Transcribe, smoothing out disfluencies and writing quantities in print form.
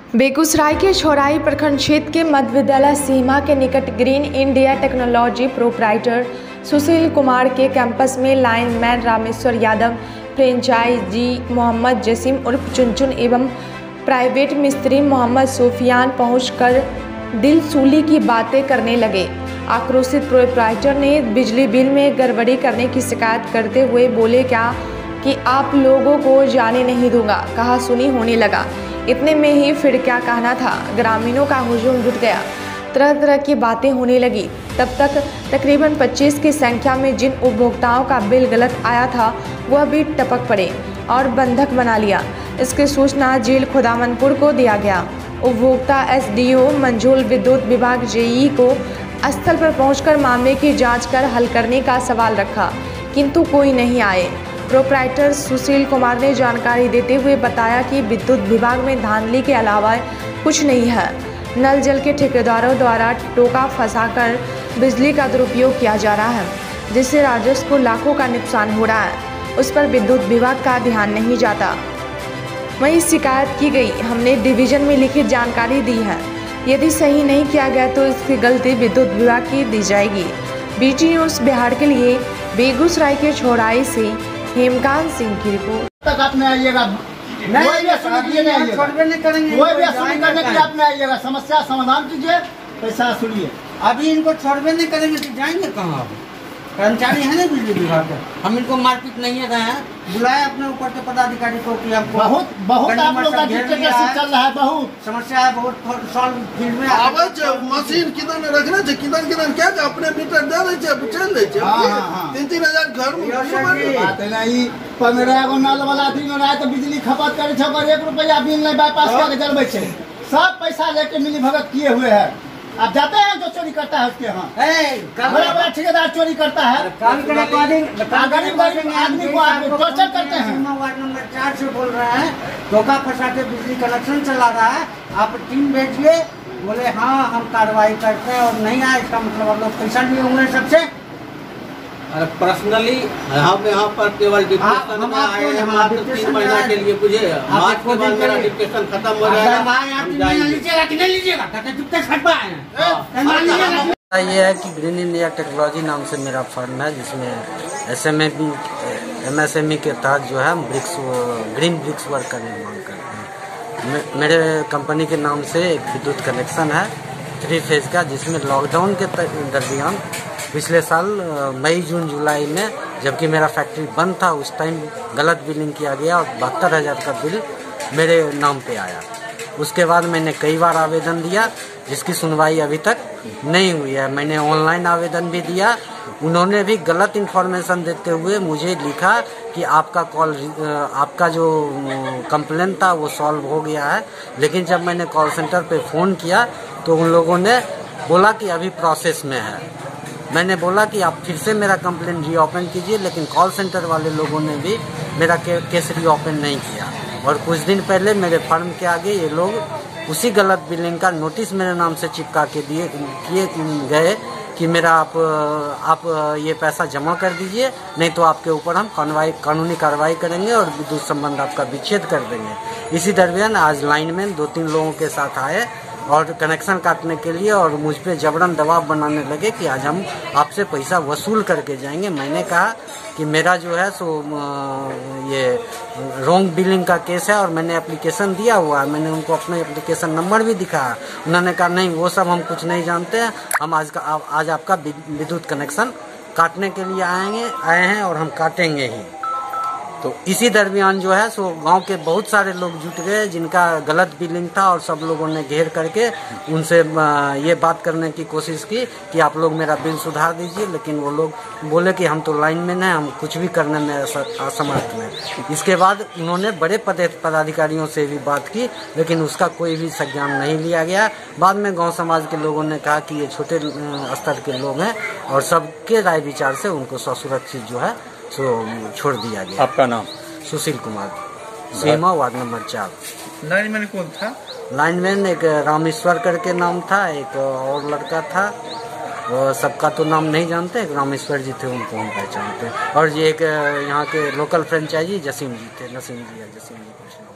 बेगूसराय के छौराई प्रखंड क्षेत्र के मध्य विद्यालय सीमा के निकट green India technology proprietor Sushil Kumar के कैंपस में लाइनमैन रामेश्वर यादव, फ्रेंचाइजी मोहम्मद जसीम उर्फ चुनचुन एवं प्राइवेट मिस्त्री मोहम्मद सूफियान पहुंचकर दिलसूली की बातें करने लगे। आक्रोशित प्रोप्राइटर ने बिजली बिल में गड़बड़ी करने की शिकायत करते हुए बोले क्या कि आप लोगों को जाने नहीं दूंगा, कहा सुनी होने लगा। इतने में ही फिर क्या कहना था, ग्रामीणों का हुजूम जुट गया, तरह तरह की बातें होने लगी। तब तक तकरीबन 25 की संख्या में जिन उपभोक्ताओं का बिल गलत आया था वह भी टपक पड़े और बंधक बना लिया। इसकी सूचना जेल खुदामनपुर को दिया गया। उपभोक्ता एसडीओ मंझोल विद्युत विभाग जेई को स्थल पर पहुंचकर मामले की जांच कर हल करने का सवाल रखा, किंतु कोई नहीं आए। प्रोप्राइटर सुशील कुमार ने जानकारी देते हुए बताया कि विद्युत विभाग में धांधली के अलावा कुछ नहीं है। नल जल के ठेकेदारों द्वारा टोका फंसाकर बिजली का दुरुपयोग किया जा रहा है, जिससे राजस्व को लाखों का नुकसान हो रहा है। उस पर विद्युत विभाग का ध्यान नहीं जाता। वहीं शिकायत की गई, हमने डिवीजन में लिखित जानकारी दी है। यदि सही नहीं किया गया तो इसकी गलती विद्युत विभाग की दी जाएगी। बीटी न्यूज़ बिहार के लिए बेगूसराय के छौराई से हेमकांत सिंह की रिपोर्ट। तक आप नहीं आइएगा, कोई भी नहीं करेंगे, कोई भी असुली करने के लिए आप नहीं आइएगा। समस्या समाधान कीजिए, पैसा असुलिए। अभी इनको छोड़बे नहीं करेंगे तो जाएंगे कहाँ? अब कर्मचारी है ना बिजली विभाग का, हम इनको मारपीट नहीं है गए, बुलाए अपने ऊपर के पदाधिकारी को कि हमको बहुत आप लोग का डिक्टेटरशिप चल रहा है, बहुत समस्या है, बहुत सॉल्व फील्ड में आवाज मशीन किधर रखना चाहिए, किधर क्या अपने मीटर दे रहे थे, चल रहे थे 3,000 घर में बात है नहीं। 15 गो नल वाला दिन रहा तो बिजली खपत करे छे, अगर 1 रुपया बिल नहीं बाईपास करके जलबे छे, सब पैसा लेके मिली भगत किए हुए है। आप जाते हैं जो चोरी करता है उसके यहाँ, बड़ा बड़ा ठेकेदार चोरी करता है, गरीब आदमी को टॉर्चर करते हैं। वार्ड नंबर 4 से बोल रहे हैं, धोखा फंसा के बिजली कनेक्शन चला रहा है, आप टीम भेजिए। बोले हाँ हम कार्रवाई करते हैं, और नहीं आए इसका मतलब आप लोग पैसा लिए हुए सबसे। अरे पर्सनली यहाँ पर केवल डिस्कशन में आए हैं, मात्र 3 महीना के लिए। मुझे मार्च के बाद मेरा डिस्कशन खत्म हो जाएगा। ये है कि ग्रीन इंडिया टेक्नोलॉजी नाम से मेरा फर्म है, जिसमें MSME के तहत जो है ग्रीन ब्रिक्स वर्क का निर्माण करते हैं। मेरे कंपनी के नाम से एक विद्युत कनेक्शन है 3 फेज का, जिसमें लॉकडाउन के दरमियान पिछले साल मई जून जुलाई में, जबकि मेरा फैक्ट्री बंद था, उस टाइम गलत बिलिंग किया गया और 72,000 का बिल मेरे नाम पे आया। उसके बाद मैंने कई बार आवेदन दिया, जिसकी सुनवाई अभी तक नहीं हुई है। मैंने ऑनलाइन आवेदन भी दिया, उन्होंने भी गलत इन्फॉर्मेशन देते हुए मुझे लिखा कि आपका जो कंप्लेन था वो सॉल्व हो गया है। लेकिन जब मैंने कॉल सेंटर पे फ़ोन किया तो उन लोगों ने बोला कि अभी प्रोसेस में है। मैंने बोला कि आप फिर से मेरा कंप्लेन रीओपन कीजिए, लेकिन कॉल सेंटर वाले लोगों ने भी मेरा केस रीओपन नहीं किया। और कुछ दिन पहले मेरे फर्म के आगे ये लोग उसी गलत बिलिंग का नोटिस मेरे नाम से चिपका के किए गए कि मेरा आप ये पैसा जमा कर दीजिए, नहीं तो आपके ऊपर हम कानूनी कार्रवाई करेंगे और विद्युत संबंध आपका विच्छेद कर देंगे। इसी दरमियान आज लाइनमैन 2-3 लोगों के साथ आए और कनेक्शन काटने के लिए, और मुझ पे जबरन दबाव बनाने लगे कि आज हम आपसे पैसा वसूल करके जाएंगे। मैंने कहा कि मेरा जो है सो ये रॉन्ग बिलिंग का केस है और मैंने एप्लीकेशन दिया हुआ है। मैंने उनको अपना एप्लीकेशन नंबर भी दिखाया। उन्होंने कहा नहीं वो सब हम कुछ नहीं जानते हैं, हम आज आपका विद्युत कनेक्शन काटने के लिए आए हैं और हम काटेंगे ही। तो इसी दरमियान जो है सो गांव के बहुत सारे लोग जुट गए जिनका गलत बिलिंग था, और सब लोगों ने घेर करके उनसे ये बात करने की कोशिश की कि आप लोग मेरा बिल सुधार दीजिए। लेकिन वो लोग बोले कि हम तो लाइनमैन हैं, हम कुछ भी करने में असमर्थ हैं। इसके बाद उन्होंने बड़े पदाधिकारियों से भी बात की, लेकिन उसका कोई भी संज्ञान नहीं लिया गया। बाद में गाँव समाज के लोगों ने कहा कि ये छोटे स्तर के लोग हैं, और सबके राय विचार से उनको सुरक्षित जो है तो छोड़ दिया गया। आपका नाम? Sushil Kumar, Sima ward number 4। Lineman कौन था? लाइनमैन एक रामेश्वर करके नाम था, एक और लड़का था, सबका तो नाम नहीं जानते। एक रामेश्वर जी थे, उनको हम पहचानते। और ये एक यहाँ के लोकल फ्रेंचाइजी नसीम जी थे।